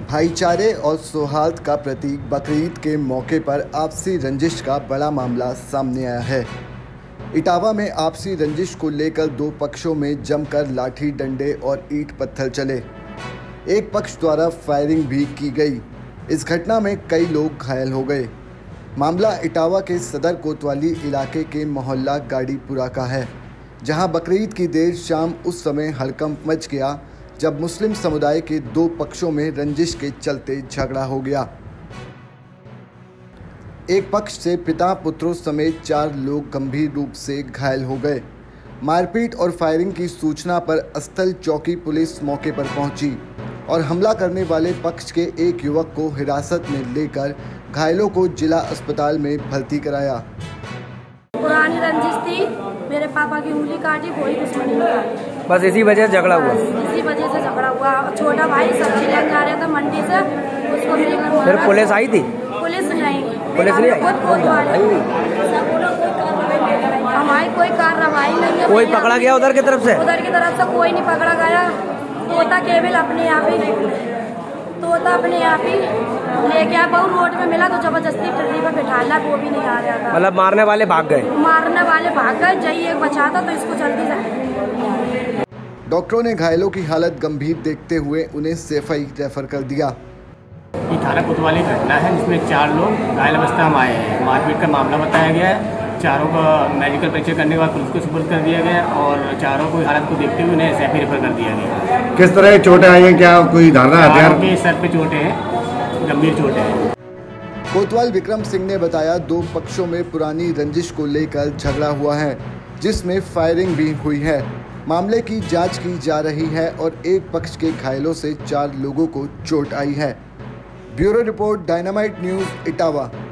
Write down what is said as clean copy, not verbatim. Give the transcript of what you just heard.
भाईचारे और सौहार्द का प्रतीक बकरीद के मौके पर आपसी रंजिश का बड़ा मामला सामने आया है। इटावा में आपसी रंजिश को लेकर दो पक्षों में जमकर लाठी डंडे और ईंट पत्थर चले। एक पक्ष द्वारा फायरिंग भी की गई। इस घटना में कई लोग घायल हो गए। मामला इटावा के सदर कोतवाली इलाके के मोहल्ला गाड़ीपुरा का है, जहां बकरीद की देर शाम उस समय हड़कंप मच गया जब मुस्लिम समुदाय के दो पक्षों में रंजिश के चलते झगड़ा हो गया। एक पक्ष से पिता पुत्रों समेत 4 लोग गंभीर रूप से घायल हो गए। मारपीट और फायरिंग की सूचना पर स्थल चौकी पुलिस मौके पर पहुंची और हमला करने वाले पक्ष के एक युवक को हिरासत में लेकर घायलों को जिला अस्पताल में भर्ती कराया। पुरानी रंजिश थी, मेरे पापा की उंगली काटी, कोई दुश्मनी नहीं काटी। बस इसी वजह से झगड़ा हुआ। इसी वजह से झगड़ा हुआ। छोटा भाई सब्जी लेने जा रहा था मंडी से, उसको फिर पुलिस आई थी? पुलिस नहीं आई। हमारी कोई कार्रवाई नहीं है। कोई पकड़ा गया उधर की तरफ से? उधर की तरफ से कोई नहीं पकड़ा गया। तोता केवल अपने आप ही लेके आया। बहु रोड में मिला तो जबरदस्ती ट्रेन पर बैठाला, वो भी नहीं आ रहा था। मतलब मारने वाले भाग गए? मारने वाले भाग गए। जई एक बचा था तो इसको जल्दी से। डॉक्टरों ने घायलों की हालत गंभीर देखते हुए उन्हें सेफई रेफर कर दिया। ये थाना कोतवाली घटना है जिसमें 4 लोग घायल अवस्था में आए हैं। मारपीट का मामला बताया गया है। चारों का मेडिकल परीक्षण करने के बाद पुलिस को सुपुर्द कर दिया गया और चारों को हालत को देखते हुए उन्हें सेफई रेफर कर दिया गया। किस तरह की चोटें आई हैं? क्या कोई धारदार हथियार? के सर पे चोटें हैं, गंभीर चोटें हैं। कोतवाल विक्रम सिंह ने बताया, दो पक्षों में पुरानी रंजिश को लेकर झगड़ा हुआ है, जिसमें फायरिंग भी हुई है। मामले की जांच की जा रही है और एक पक्ष के घायलों से 4 लोगों को चोट आई है। Bureau report, dynamite news, Etawah.